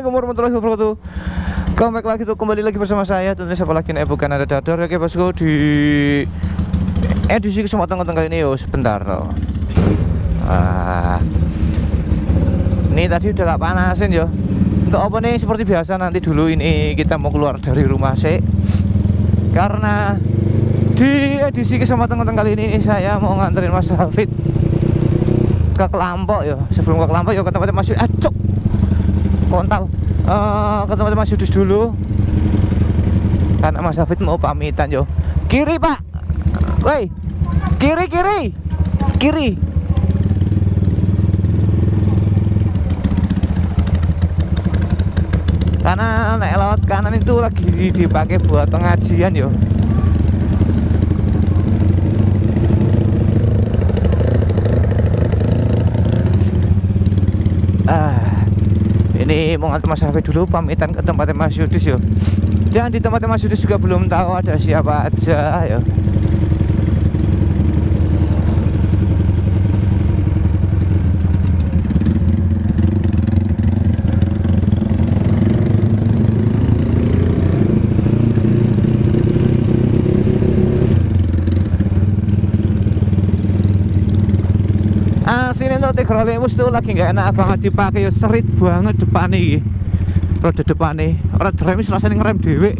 Assalamualaikum warahmatullahi wabarakatuh. Kembali lagi bersama saya, tentunya siapa lagi nih, bukan ada dadar. Oke bosku, di edisi kesempatan konten kali ini yo sebentar. Ini tadi udah gak panasin yo. Untuk apa nih, seperti biasa nanti dulu ini kita mau keluar dari rumah sih. Karena di edisi kesempatan konten kali ini saya mau nganterin Mas Hafid ke Kelampok yo. Sebelum ke Kelampok yo ke tempat Mas Acok kontal ke tempat Mas Yudus dulu karena Mas Hafid mau pamitan yo. Kiri pak, woi, kiri. Karena naik lewat kanan itu lagi dipakai buat pengajian yo. Ini mau ngantar Mas Hafid dulu pamitan ke tempatnya Mas Yudis yo. Dan di tempatnya Mas Yudis juga belum tahu ada siapa aja yo. Sini untuk Tigra Lemus tuh lagi nggak enak banget dipakai, serit banget depan nih, roda depan nih, orang remis rasanya ngerem dewe.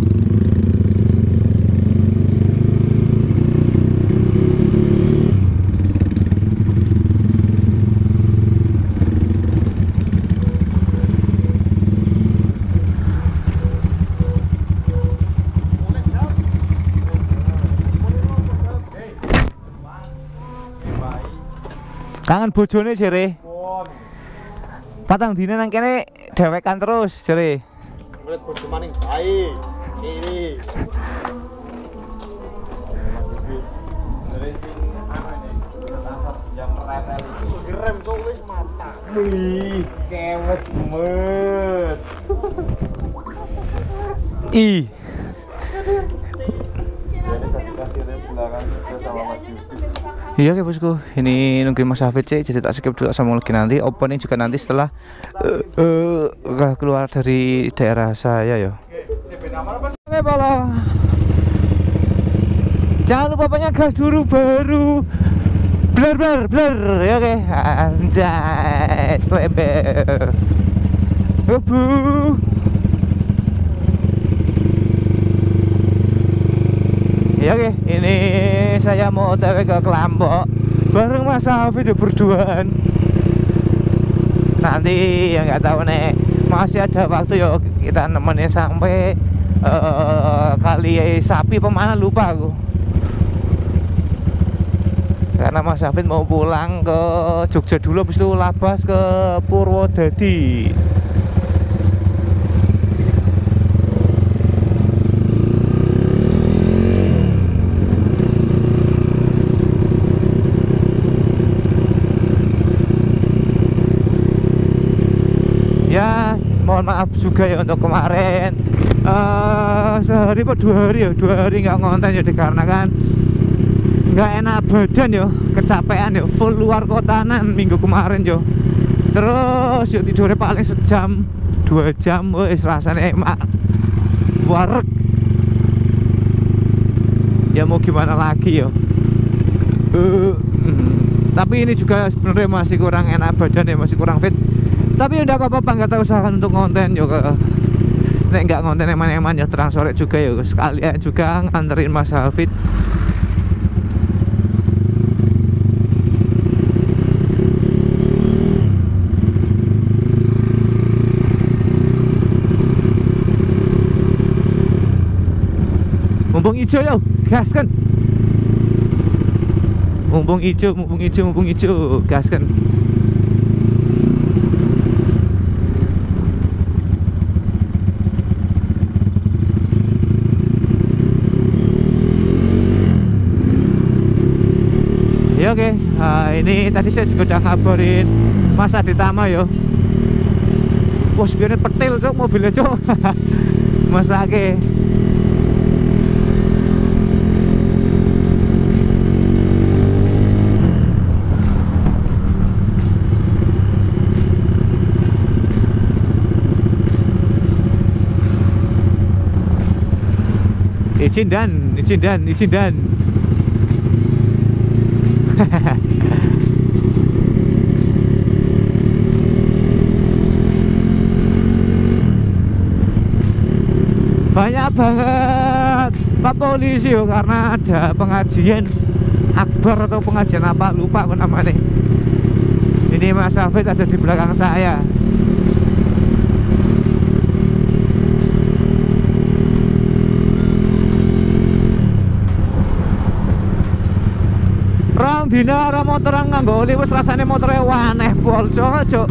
Kangen bojone jere. Patang dina nang kene dewekan terus jere. Ngeliat bojo maning bae. Kiri. Dari sing ana ini yang rel itu. Gerem cok wis mata. Wih, kewet banget. Ih. Iya ya bosku, ini nungguin Mas Hafid sih, jadi tak skip dulu sama lagi nanti. Opening juga nanti setelah keluar dari daerah saya yo. Oke Polo, jangan lupa banyak gas dulu baru blur ya oke. Anjay, sleber ya oke, ini saya mau OTW ke Kelampok bareng Mas Hafid berduaan. Nanti ya nggak tahu nih, masih ada waktu yo kita nemenin sampai kali sapi pemana lupa aku. Karena Mas Hafid mau pulang ke Jogja dulu, habis itu labas ke Purwodadi. Ya, mohon maaf juga ya untuk kemarin sehari atau 2 hari ya, 2 hari nggak ngonten ya dikarenakan nggak enak badan yo, kecapean yo, full luar kotanan minggu kemarin yo. Terus yo tidurnya paling sejam 2 jam, wes rasanya emak warek. Ya mau gimana lagi yo. Tapi ini juga sebenarnya masih kurang enak badan ya, masih kurang fit. Tapi udah apa-apa, nggak tahu usahakan untuk konten juga. Nek nggak konten eman-eman ya terang sore juga ya, sekalian juga nganterin Mas Hafid. Mumpung hijau yo, gaskan. Mumpung hijau, gaskan. Ya oke, ini tadi saya juga udah ngabarin Mas Aditama yo. Wah, spionnya petil cok mobilnya cok. Mas Ake. Izin dan. Banyak banget Pak polisi yo, karena ada pengajian akbar atau pengajian apa lupa aku namanya. Ini Mas Hafid ada di belakang saya. Rong dina ora motoran nganggo oli wis rasane motore waneh pol cocok.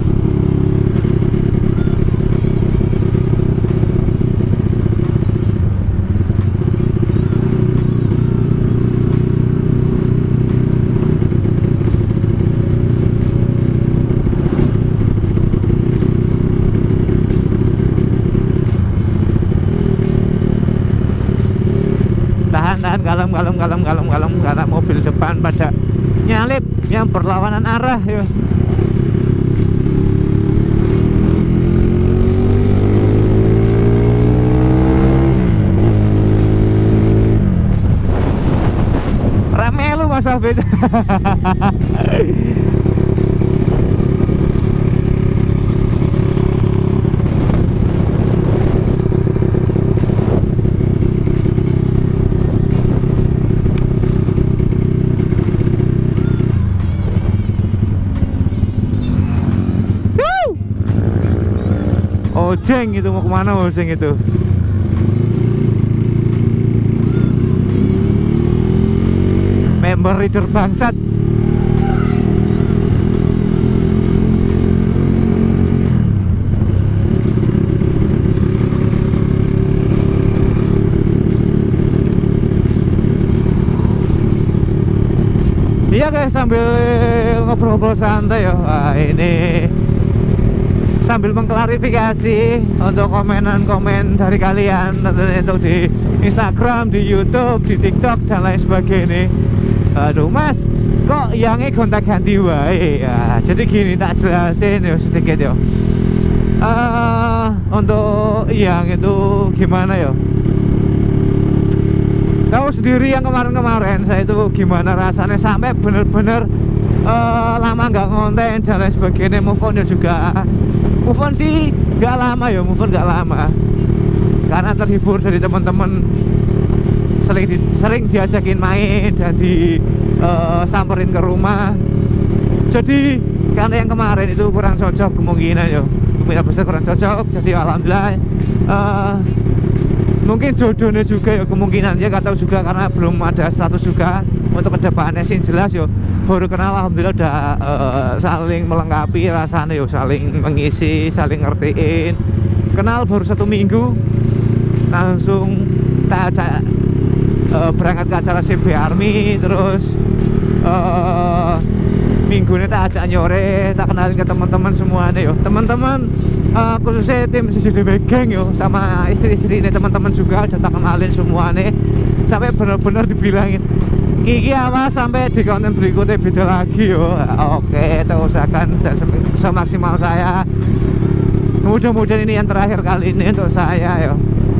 Tahan kalem karena mobil depan pada nyalip yang berlawanan arah yo. Rame lu Mas Hafid. Ojeng itu mau kemana Ojeng itu? Member reader bangsat. Iya guys, sambil ngobrol-ngobrol santai ya. Wah, ini sambil mengklarifikasi untuk komen dari kalian tentunya itu di Instagram, di YouTube, di TikTok dan lain sebagainya. Aduh Mas, kok yangnya gonta-ganti wae ya. Jadi gini tak jelasin ya sedikit ya. Untuk yang itu gimana ya? Tahu sendiri yang kemarin-kemarin saya itu gimana rasanya sampai bener-bener lama nggak ngonten dan lain sebagainya. Move on ya juga. Move on sih nggak lama ya, move on nggak lama karena terhibur dari teman-teman, sering diajakin main dan samperin ke rumah. Jadi karena yang kemarin itu kurang cocok kemungkinan ya, kemungkinan besar kurang cocok. Jadi alhamdulillah mungkin jodohnya juga ya, kemungkinan ya nggak tahu juga karena belum ada status juga untuk kedepannya sih jelas yo. Baru kenal alhamdulillah udah saling melengkapi rasanya yo, saling mengisi, saling ngertiin. Kenal baru 1 minggu langsung tak ajak berangkat ke acara CB Army, terus minggu ini tak ajak nyore, tak kenalin ke teman-teman semuanya yo. Teman-teman khususnya tim CCTV Gang yo, sama istri-istri ini teman-teman juga udah tak kenalin semuanya, sampai benar-benar dibilangin Kiki awas sampai di konten berikutnya beda lagi yo. Oke, kita usahakan dan semaksimal saya. Mudah-mudahan ini yang terakhir kali ini untuk saya yo.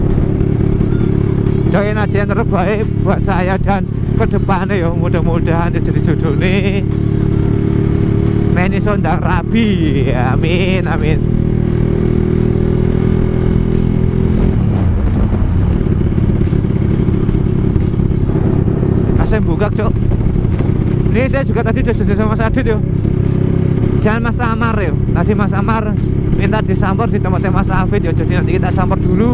Doain aja yang terbaik buat saya dan kedepannya yo, mudah-mudahan jadi jodoh nih Meni Sondang Rabi. Amin amin. Saya buka cok. Ini saya juga tadi udah janjian sama Mas Adit yo. Jangan Mas Amar yo. Tadi Mas Amar minta disamper di tempatnya Mas Hafid yo. Jadi nanti kita samper dulu.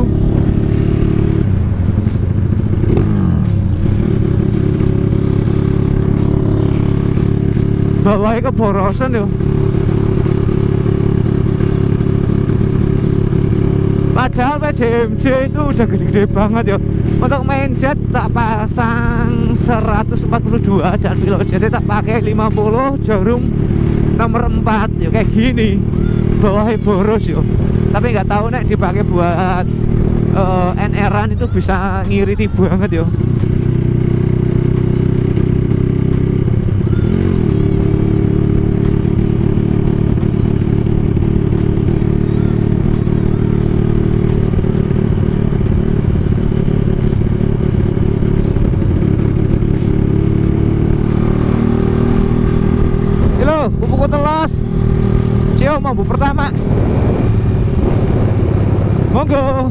Bawahnya keborosan yo. Padahal PJMJ itu udah gede-gede banget ya. Untuk main jet tak pasang 142 dan pilot jetnya tak pakai 50 jarum nomor 4 ya, kayak gini. Bawahnya boros yo. Tapi nggak tahu nek dipakai buat NR-an itu bisa ngiriti banget yo. Monggo.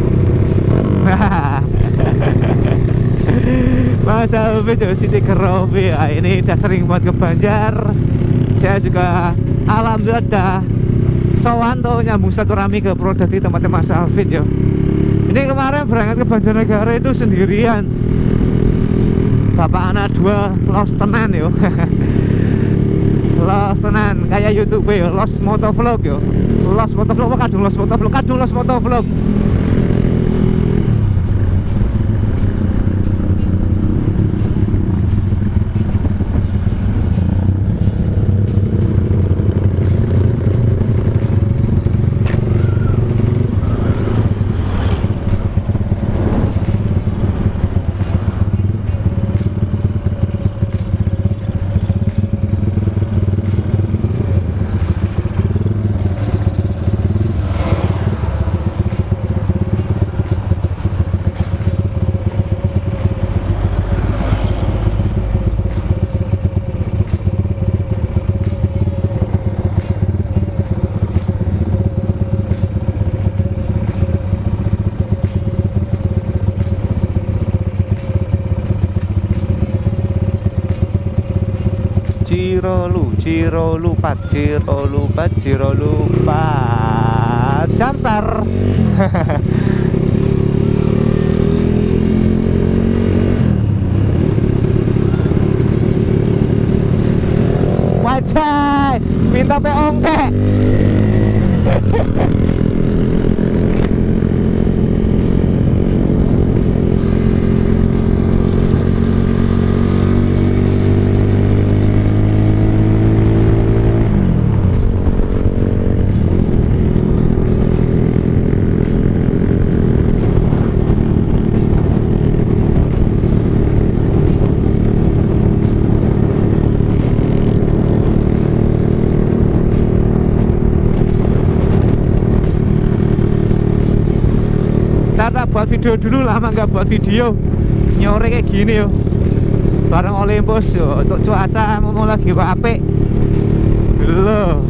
Mas Alvin yo Siti Kerobi ya, ini udah sering banget ke Banjar. Saya juga alhamdulillah udah sowan tuh nyambung silaturahmi ke Purwodadi tempatnya Mas Alvin yo. Ini kemarin berangkat ke Banjarnegara itu sendirian. Bapak anak dua los tenan yo. Los tenan kayak YouTube yo, los motovlog yo. Los motovlog kadung los motovlog, kadung los motovlog. Ciro lupa Jamsar. Wajah minta peongke. Buat video dulu, lama nggak buat video nyore kayak gini yo bareng Olympus yo. Untuk cuaca mau lagi apik lho.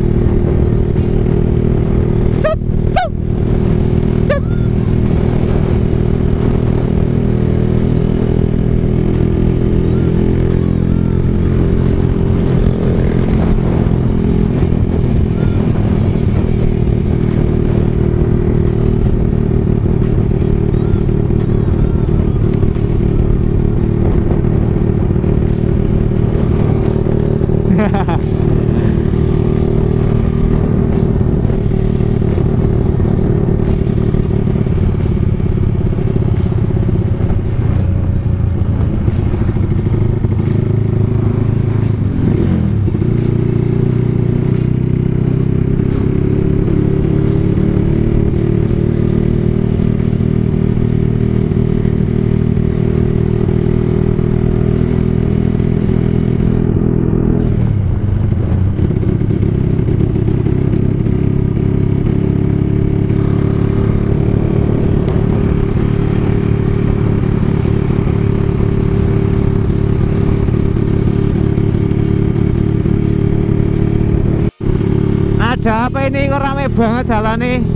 Ada apa ini kok rame banget jalan nih?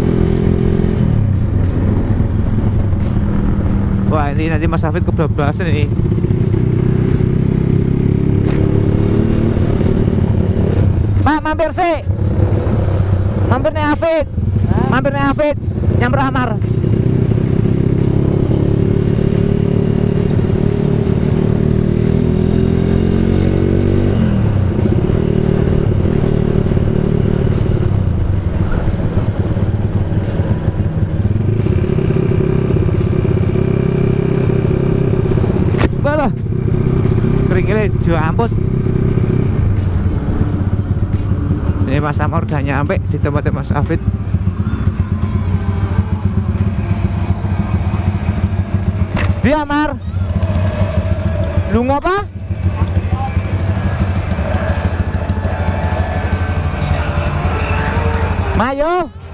Wah ini nanti Mas Hafid kebablasan ini. Pak mampir sih. Mampir nih Hafid. Mampir nih Hafid. Nyamper Amar. Keringile jambut. Ini Mas Amar udah nyampe di tempatnya Mas Hafid. Dia Amar. Lu ngapa? Mayo.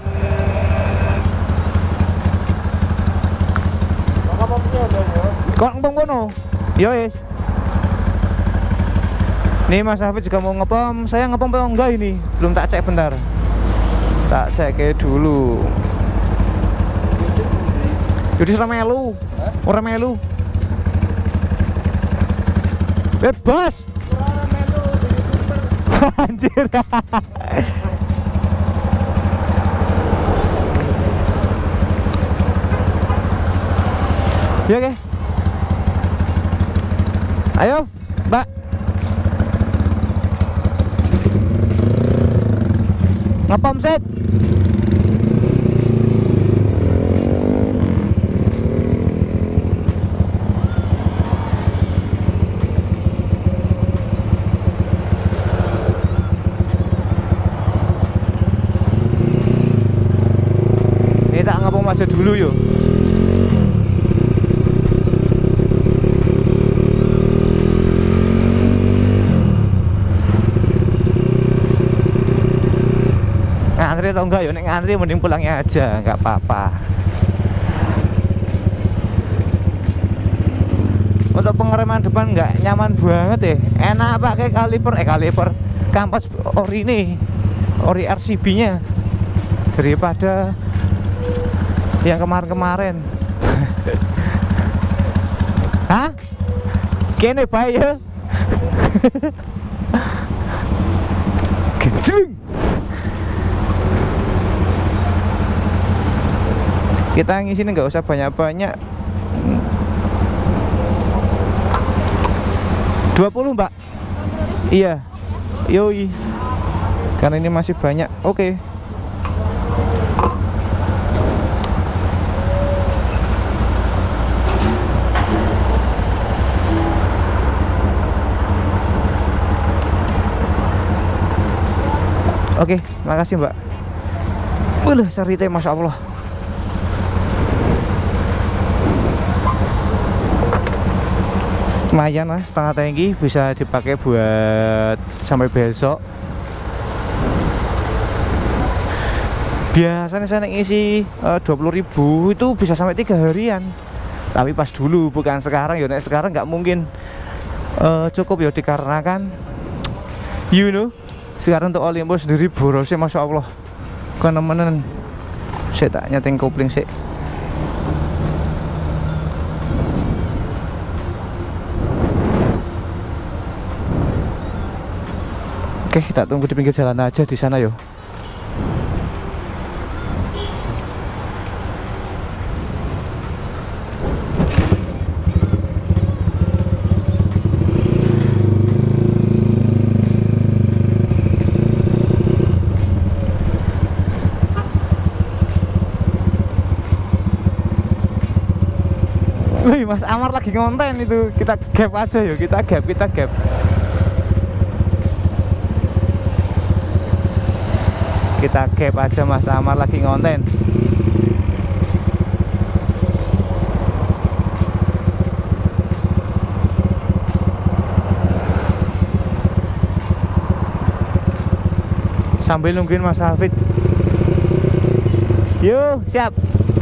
Kok ngepom kono? Yo wis. Nih Mas Hafid juga mau ngepom. Saya ngepom apa enggak ini? Belum tak cek bentar. Tak cek dulu. Jadi ora melu. Ora melu. Bos. Ora melu jadi super. Anjir. Ya, oke. Ayo, Mbak. Ngepom set. Ini tak ngepom aja dulu yuk. Ngantri atau enggak ya, nek ngantri mending pulangnya aja, nggak apa-apa. Untuk pengereman depan nggak nyaman banget ya, enak pakai kaliper kampas ori ini, ori RCB nya daripada yang kemarin-kemarin. Hah? Kene bae ya. Gedung. Kita ngisi nggak usah banyak-banyak. 20 Mbak. Iya. Yoi. Karena ini masih banyak. Oke. Oke, makasih Mbak. Cari teh, Masya Allah. Lumayan lah, setengah tangki bisa dipakai buat sampai besok. Biasanya saya ngisi 20.000 itu bisa sampai 3 harian. Tapi pas dulu, bukan sekarang ya. Sekarang nggak mungkin cukup ya, dikarenakan sekarang untuk Olympus sendiri borosnya Masya Allah kenemenan. Saya tak nyeting kopling sih. Oke, kita tunggu di pinggir jalan aja di sana yo. Wih, Mas Amar lagi ngonten itu. Kita gap aja yuk, kita gap. Kita gap aja, Mas Amar lagi ngonten. Sambil nungguin Mas Hafid. Yuk, siap.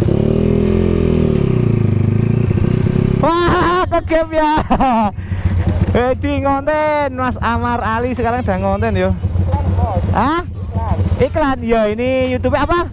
Wah, ke game ya. Di ngonten Mas Amar Ali sekarang udah ngonten yo. Hah? Iklan ya, ini YouTube apa?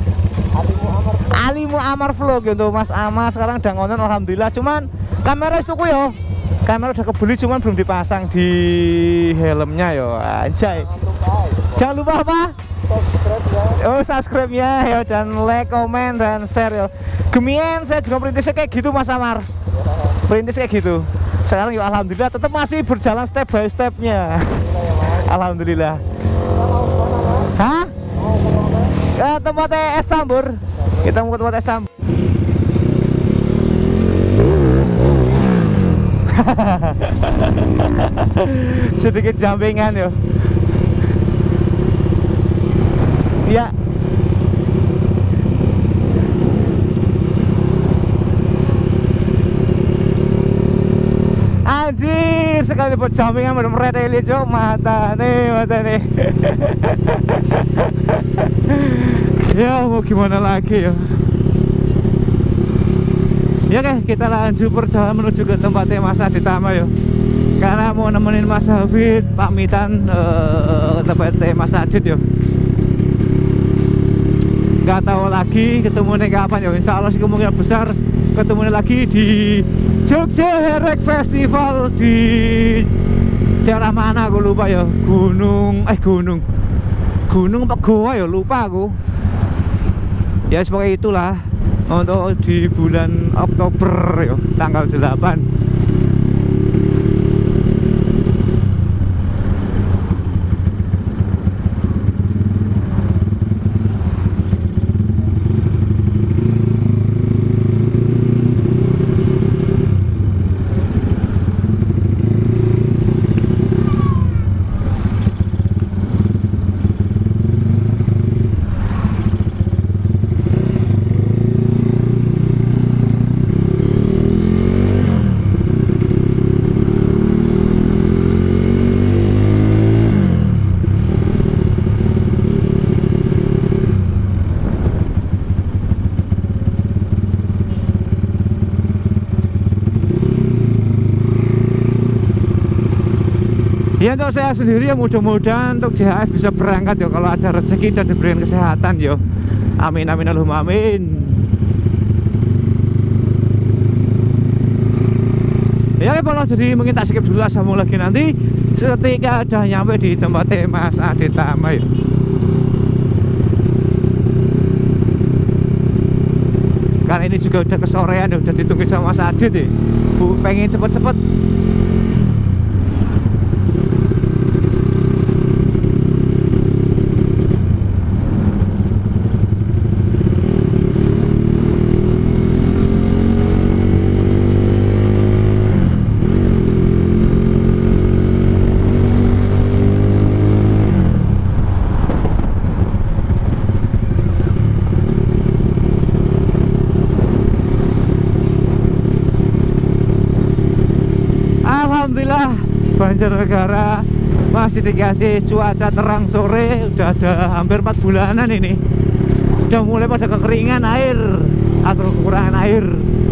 Alimu Amar Vlog gitu. Mas Amar sekarang udah ngonten alhamdulillah. Cuman kamera itu yo. Kamera udah kebeli cuman belum dipasang di helmnya yo. Anjay. Jangan lupa apa? Subscribe ya, yo, dan like, komen, dan share yo. Gemien saya juga perintisnya kayak gitu Mas Amar. Perintis kayak gitu. Sekarang yuk alhamdulillah tetap masih berjalan step by stepnya. Alhamdulillah. Hah? Tempatnya es Sambur. Kita mau ke tempat es Sambur. Sedikit jumpingan yo. Ya. Anjir, sekali buat jumpingan udah mereteli cok, mata nih. Ya mau gimana lagi ya. Ya oke, kita lanjut perjalanan menuju ke tempatnya Mas Aditama ya. Karena mau nemenin Mas Hafid pamitan ke tempatnya Mas Adit ya. nggak tahu lagi ketemunya kapan ya. Insya Allah sih kemungkinan besar ketemunya lagi di Jogja Herek Festival di daerah mana aku lupa ya. Gunung apa Goa ya, lupa aku. Ya sebagai itulah untuk di bulan Oktober ya, tanggal 8. Ya untuk saya sendiri ya mudah-mudahan untuk JHF bisa berangkat ya kalau ada rezeki dan diberikan kesehatan ya. Amin amin Allahumma amin. Ya kalau jadi mungkin tak skip dulu lah, sambung lagi nanti ketika udah nyampe di tempatnya Mas Adit Tama ya. Karena ini juga udah kesorean ya, udah ditunggu sama Mas Adit ya. Bu pengen cepet-cepet. Alhamdulillah Banjarnegara masih dikasih cuaca terang sore. Udah ada hampir 4 bulanan ini. Udah mulai pada kekeringan air atau kekurangan air.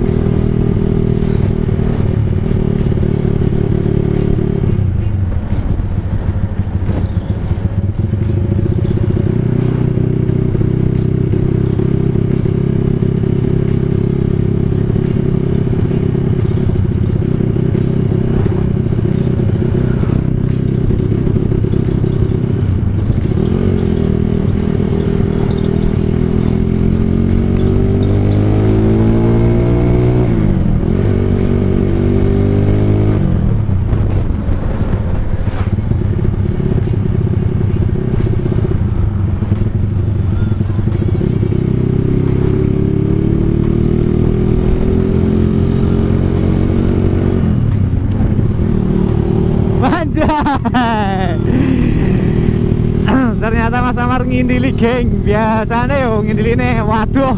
Ternyata Mas Amar ngindili geng. Biasanya yo ngindiline waduh.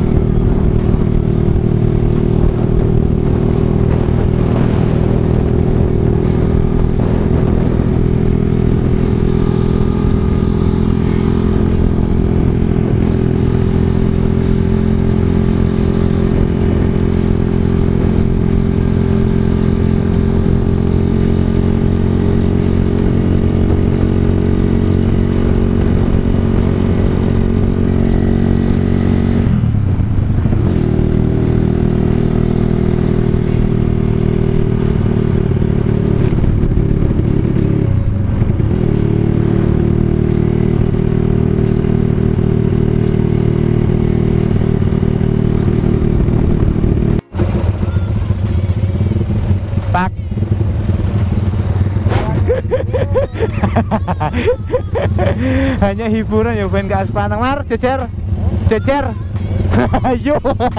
Pak. Hanya hiburan ya, bukan ke Aspantang. Mar, jejer. Ayo.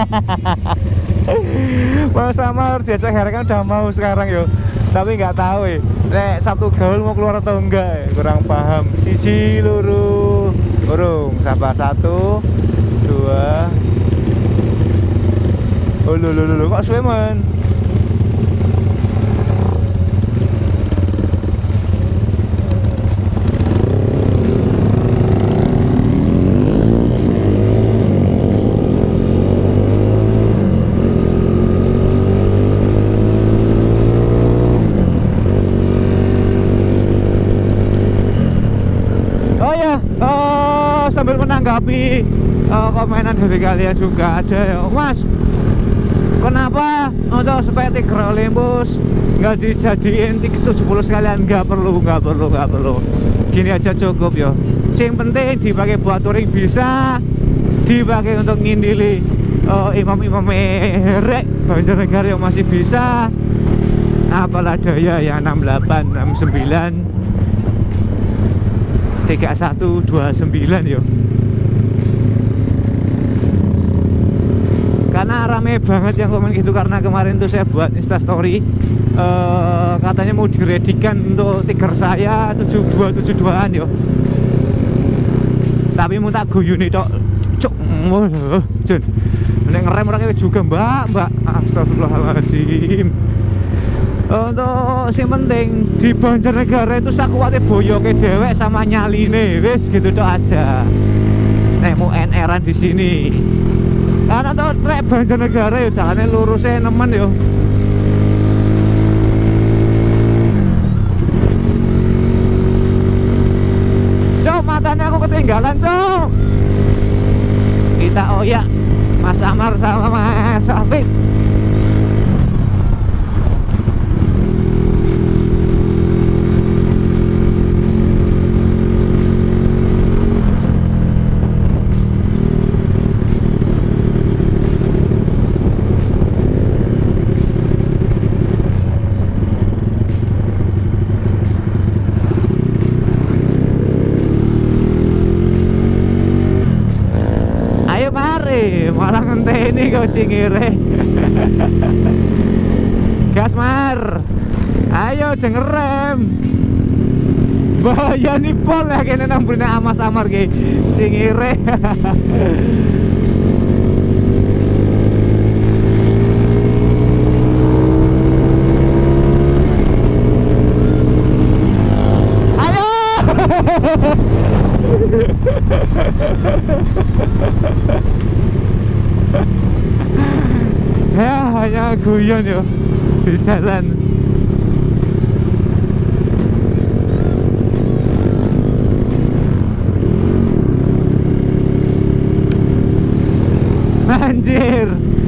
Mas Amar diajak Herek kan udah mau sekarang yo. Tapi nggak tahu ya. Nek Sabtu gaul mau keluar atau enggak, kurang paham. Siji loro. Urung, sabar 1 2. Oh lho kok suwe men. Sambil menanggapi komenan dari kalian juga ada ya, Mas, kenapa untuk sepetik Olympus nggak dijadiin 70 sekalian? Nggak perlu. Gini aja cukup ya. Yang penting dipakai buat touring bisa, dipakai untuk ngindili imam-imam merek Banjarnegara yang masih bisa. Apalah daya yang 68, 69, 31, 29 yo. Karena rame banget yang komen gitu, karena kemarin tuh saya buat instastory, katanya mau diredikan untuk Tiger saya 72-72an yo. Tapi mau tak guyuni tok, cuk, Jon, nek ngerem orangnya juga mbak, astagfirullahaladzim. Untuk yang penting di Banjarnegara itu sakuwate boyoke dewek sama nyaline, wis gitu tok aja. Nek mau NR-an di sini. Karena tuh trek Banjarnegara ya dalane lurusnya nemen yo. Cok, matanya aku ketinggalan, Cok. Kita oyak Mas Amar sama Mas Afif. Malah ngenteni kau cingire. Gas Mar, ayo jengerem. Bahaya nih pol ya kene nambrine Mas Amar ki cingire. Ayo. Ya hanya guyon yo di jalan. Anjir.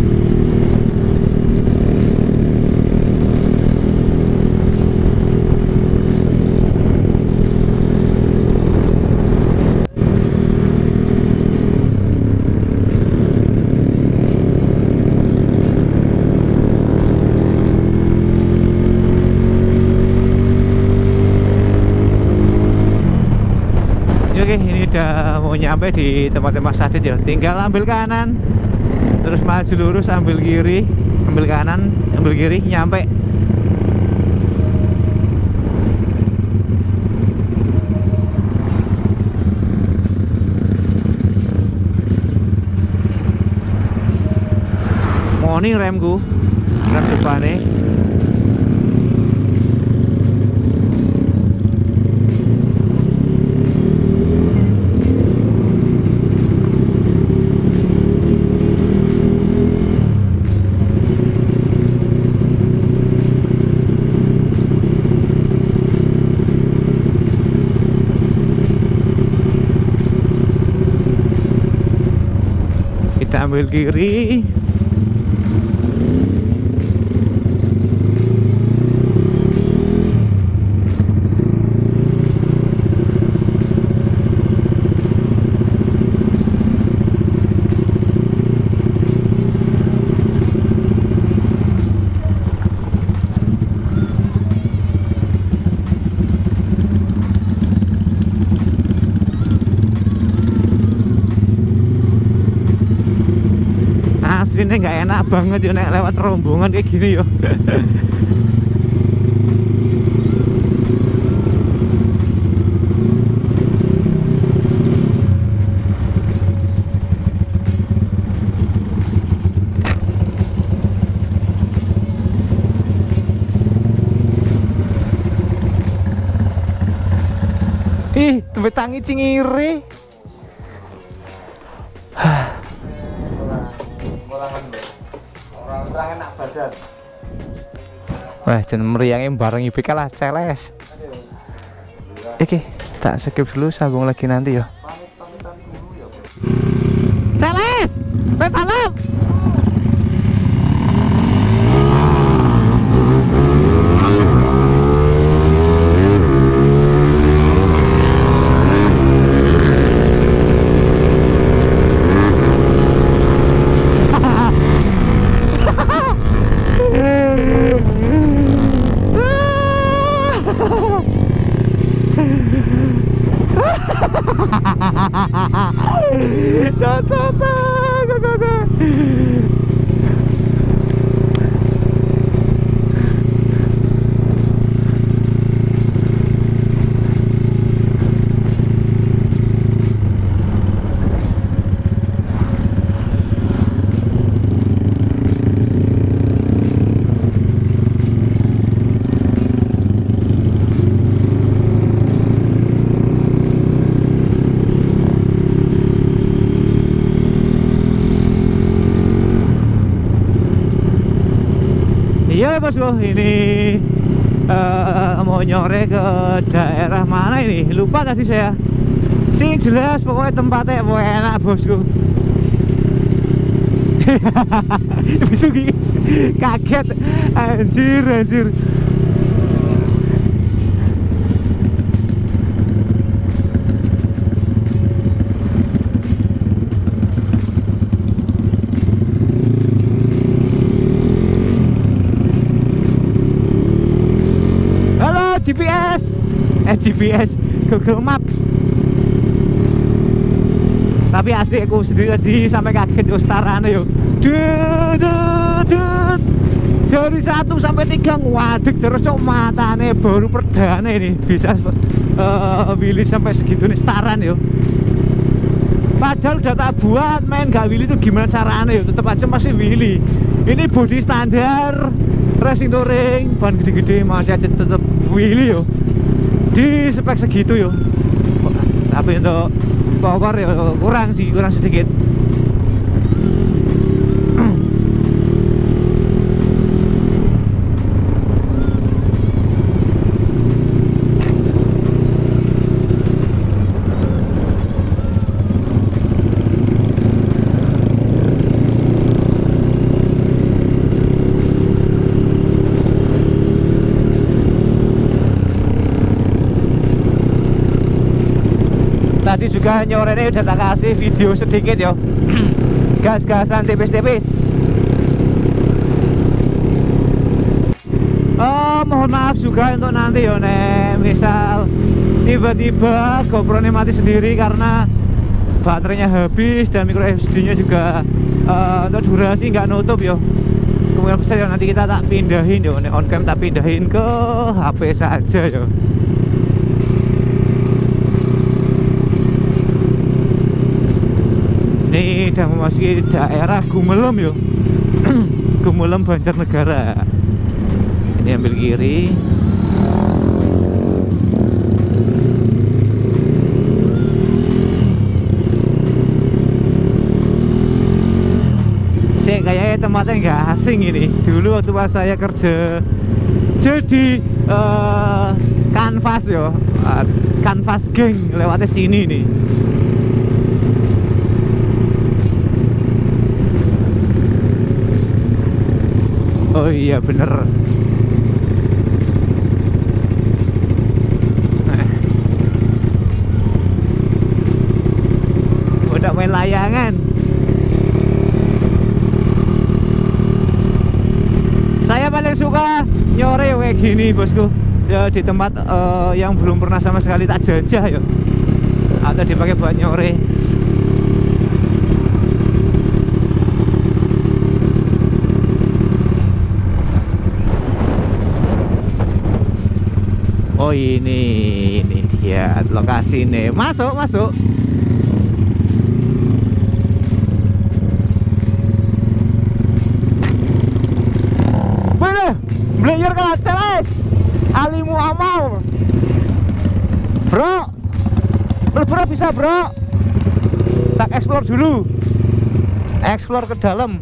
Oke, ini udah mau nyampe di tempatnya Mas Adit ya. Tinggal ambil kanan, terus maju lurus, ambil kiri, ambil kanan, ambil kiri, nyampe. Morning remku, rem depannya. Kita ambil kiri. Ini nggak enak banget ya nek lewat rombongan kayak gini yo. Ih, tembe tangi cingire. Orang enak badan. Wah, jeneng meriangnya bareng IBK lah, celes. Oke, tak skip dulu, sambung lagi nanti ya. Pamit-pamitan dulu ya. Balap. Iya bosku, ini mau nyore ke daerah mana ini? Lupa tadi saya. Sing jelas pokoknya tempatnya enak bosku. Kaget, anjir. GPS Google Map. Tapi asli aku sendiri tadi sampai kaget ustarane yo. Dari 1 sampai 3 ngadeg terus kok matane baru perdana ini bisa willy sampai segitu nih staran yo. Padahal udah tak buat main gak willy itu gimana caranya yo, tetap aja masih willy. Ini body standar, racing touring, ban gede-gede masih aja tetap willy yo. Di spek segitu yo. Tapi untuk power ya kurang sedikit. Tadi juga nyorene udah tak kasih video sedikit yo. Gas-gasan tipis-tipis. Oh, mohon maaf juga untuk nanti yo nek misal tiba-tiba GoPro-nya mati sendiri karena baterainya habis dan micro SD-nya juga untuk durasi nggak nutup yo. Kemungkinan besar yo nanti kita tak pindahin yo, nek on cam tak pindahin ke HP saja yo. Ini udah memasuki daerah Gumelem yo. Gumelem Banjarnegara. Ini ambil kiri. Kayaknya tempatnya nggak asing ini. Dulu waktu pas saya kerja jadi kanvas yo, kanvas geng lewatnya sini nih. Oh iya bener. Udah main layangan. Saya paling suka nyore kayak gini bosku ya, di tempat yang belum pernah sama sekali tak jajah ya, atau dipakai buat nyore. Oh ini dia lokasi nih. Masuk. Boleh, belajar kelas celes. Alimu amal. Bro, bisa bro. Tak explore dulu. Explore ke dalam.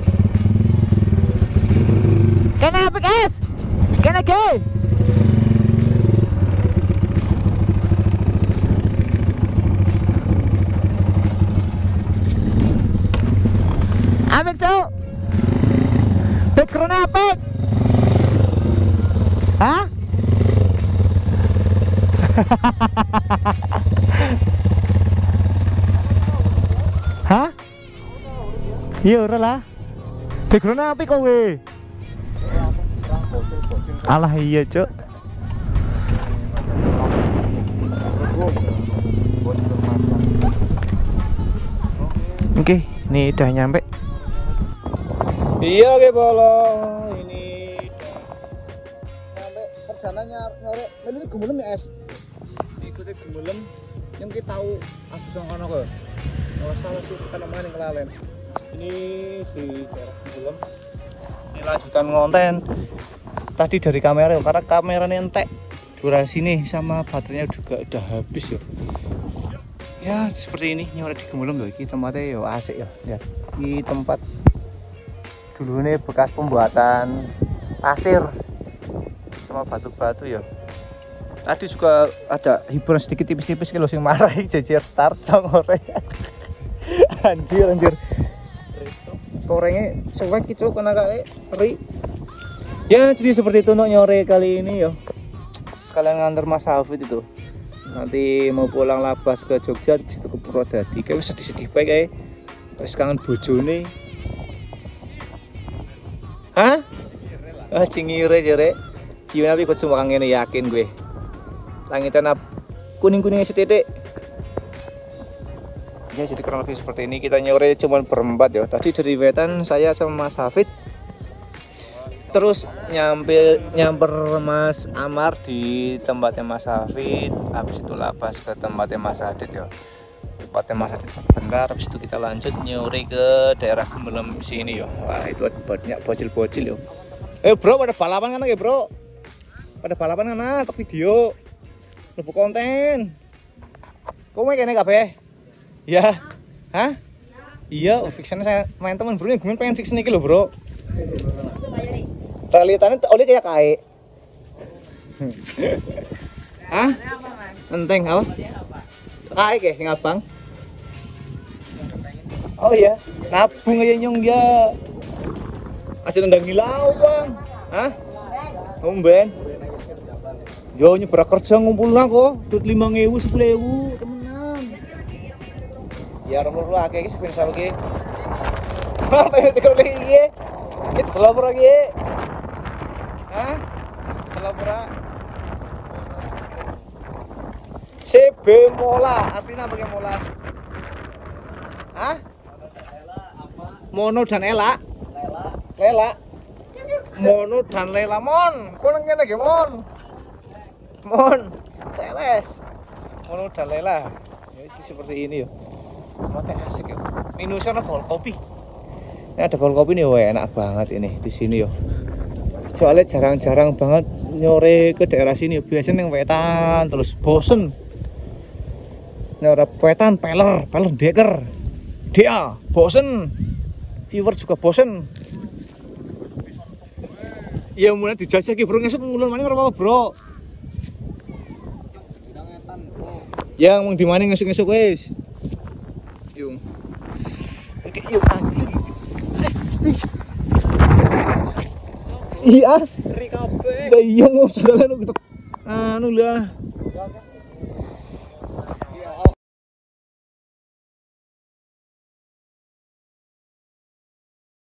Kena apa guys? Kena ke? Apik, Cuk. Background apik. Hah? Hah? Iya ora lah. Background apik kowe. Alah iya, Cuk. Oke, ini udah nyampe. Iya ke bolo ini nyampe perjalanan nyore melu ini Gemelem ya es ikuti Gemelem yang kita tahu aku sangkono kok kalau salah sih kita namanya kelalen ini di daerah Gemelem ini lanjutan konten tadi dari kamera karena kameranya entek durasi nih sama baterainya juga udah habis ya seperti ini nyore di Gemelem loh ini tempatnya ya asik ya lihat di tempat dulu ini bekas pembuatan pasir sama batu-batu ya. Tadi juga ada hiburan sedikit tipis-tipis kalau sing marahi jajar start sangore. Anjir. Korengnya suwek kicuk kena kae ri. Ya jadi seperti itu untuk nyore kali ini ya. Sekalian nganter Mas Hafid itu. Nanti mau pulang labas ke Jogja di situ ke Purwodadi. Kayak sedih-sedih bae kae. Terus kangen bojone. Hah? Ah cingire jere. Gimana tapi ikut semua kang ngene yakin gue. Langitan kuning-kuningnya setitik. Ya jadi kurang lebih seperti ini kita nyore cuma berempat ya. Tadi dari Wetan saya sama Mas Hafid. Terus nyamper Mas Amar di tempatnya Mas Hafid. Habis itu lapas ke tempatnya Mas Adit ya. Tempatnya Mas Adit sebentar, habis itu kita lanjut nyuri ke daerah Gemelem sini yo. Wah itu ada banyak bocil-bocil yo. Bro pada balapan kan ya bro? Pada balapan kan untuk video, lebih konten. Kok main kene kabeh? Ya, hah? Iya, fiction saya main teman bro, gue pengen fiction iki lho bro. Realitanya oleh kayak kae. Hah? Enteng apa? Kae ke sing abang. Oh iya, nabung aja nyong ya. Asal nendang hilau bang. Hah? Ngomben. Yo nyebar kerja ngumpul lah kok. Tut 5.000, 10.000 temenan. Ya rumur lah kayak gini spesial lagi. Apa yang tikar lagi? Itu telur lagi. Hah? Telur. CB mola, artinya apa mola? Hah? Mono dan Ela. Lela. Mono dan Lela mon. Kau nengnya lagi mon. Mon. Celes. Mono dan Lela. Ya itu seperti ini yo. Mate asik yo. Minusnya bol kopi. Ini ada bol kopi nih, wah enak banget ini di sini yo. Soalnya jarang-jarang banget nyore ke daerah sini. Biasanya yang Wetan terus bosen. Nyore Wetan peler deker. Dia bosen. Viewer juga bosen. Iya mulai dijajah ki bro, ngesuk ngulur maning ora apa bro. Yang mau di maning ngesuk wis. Yung. Oke, yuk anjing. Sih. Iya. Ri kabeh. Lah iya mau segala anu lah.